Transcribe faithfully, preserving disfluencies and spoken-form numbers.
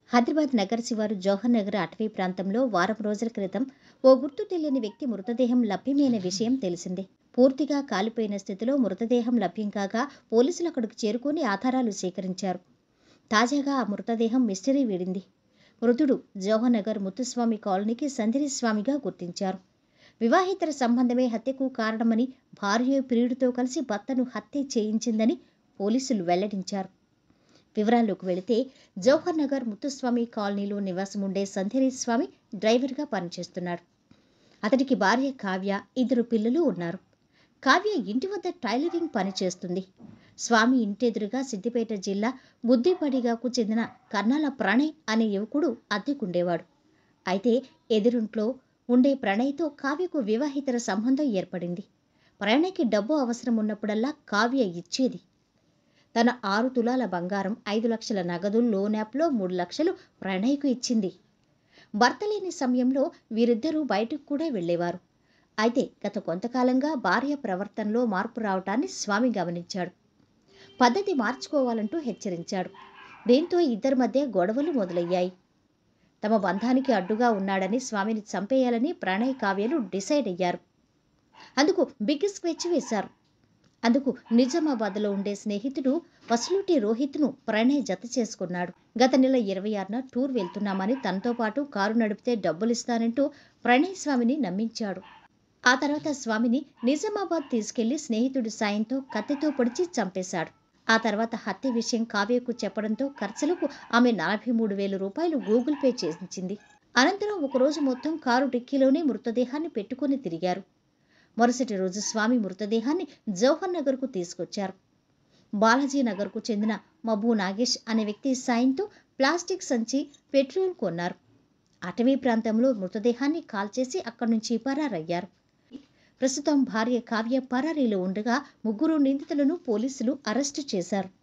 హైదరాబాద్ నగర శివారు జవహర్ నగర్ అటవీ ప్రాంతంలో వారం రోజుల క్రితం ఓ గుర్తు తెలియని వ్యక్తి మృతదేహం లభ్యమైన విషయం తెలిసిందే. పూర్తిగా కాలిపోయిన స్థితిలో మృతదేహం లభ్యం కాగా పోలీసులు అక్కడికి చేరుకుని ఆధారాలు సేకరించారు. తాజాగా ఆ మృతదేహం మిస్టరీ వీడింది. మృతుడు జవహర్ నగర్ ముత్తుస్వామి కాలనీకి సంధిరి స్వామిగా గుర్తించారు. వివాహేతర సంబంధమే హత్యకు కారణమని, భార్య ప్రియుడితో కలిసి భర్తను హత్య చేయించిందని పోలీసులు వెల్లడించారు. వివరాల్లోకి వెళితే, జవహర్ నగర్ ముత్తుస్వామి కాలనీలో నివాసముండే సంధిరి స్వామి డ్రైవర్గా పనిచేస్తున్నాడు. అతడికి భార్య కావ్య, ఇద్దరు పిల్లలు ఉన్నారు. కావ్య ఇంటి వద్ద టైలరింగ్ పని చేస్తుంది. స్వామి ఇంటెదురుగా సిద్దిపేట జిల్లా బుద్దిపడిగాకు చెందిన కర్నాల ప్రణయ్ అనే యువకుడు అద్దెకుండేవాడు. అయితే ఎదురింట్లో ఉండే ప్రణయ్తో కావ్యకు వివాహితర సంబంధం ఏర్పడింది. ప్రణయ్కి డబ్బు అవసరం ఉన్నప్పుడల్లా కావ్య ఇచ్చేది. తన ఆరు తులాల బంగారం, ఐదు లక్షల నగదు, లోన్ యాప్లో మూడు లక్షలు ప్రణయ్కు ఇచ్చింది. భర్త లేని సమయంలో వీరిద్దరూ బయటకు కూడా వెళ్లేవారు. అయితే గత కొంతకాలంగా భార్య ప్రవర్తనలో మార్పు రావటాన్ని స్వామి గమనించాడు. పద్ధతి మార్చుకోవాలంటూ హెచ్చరించాడు. దీంతో ఇద్దరి మధ్య గొడవలు మొదలయ్యాయి. తమ బంధానికి అడ్డుగా ఉన్నాడని, స్వామిని చంపేయాలని ప్రణయ్, కావ్యలు డిసైడ్ అయ్యారు. అందుకు బిగ్ స్కెచ్ వేశారు. అందుకు నిజామాబాద్లో ఉండే స్నేహితుడు వసలూటి రోహిత్ను ప్రణయ్ జత చేసుకున్నాడు. గత నెల ఇరవై ఆరున టూర్ వెళ్తున్నామని, తనతో పాటు కారు నడిపితే డబ్బులిస్తానంటూ ప్రణయ్ స్వామిని నమ్మించాడు. ఆ తర్వాత స్వామిని నిజామాబాద్ తీసుకెళ్లి స్నేహితుడి సాయంతో కత్తితో పొడిచి చంపేశాడు. ఆ తర్వాత హత్య విషయం కావ్యకు చెప్పడంతో ఖర్చులకు ఆమె నలభై మూడు వేల రూపాయలు గూగుల్ పే చేయించింది. అనంతరం ఒకరోజు మొత్తం కారు డిక్కీలోనే మృతదేహాన్ని పెట్టుకుని తిరిగారు. మరుసటి రోజు స్వామి మృతదేహాన్ని జవహర్ నగర్కు తీసుకొచ్చారు. బాలాజీ నగర్కు చెందిన మబ్బు నాగేష్ అనే వ్యక్తి సాయంతో ప్లాస్టిక్ సంచి, పెట్రోల్ కొన్నారు. అటవీ ప్రాంతంలో మృతదేహాన్ని కాల్చేసి అక్కడి నుంచి పరారయ్యారు. ప్రస్తుతం భార్య కావ్య పరారీలో ఉండగా ముగ్గురు నిందితులను పోలీసులు అరెస్టు చేశారు.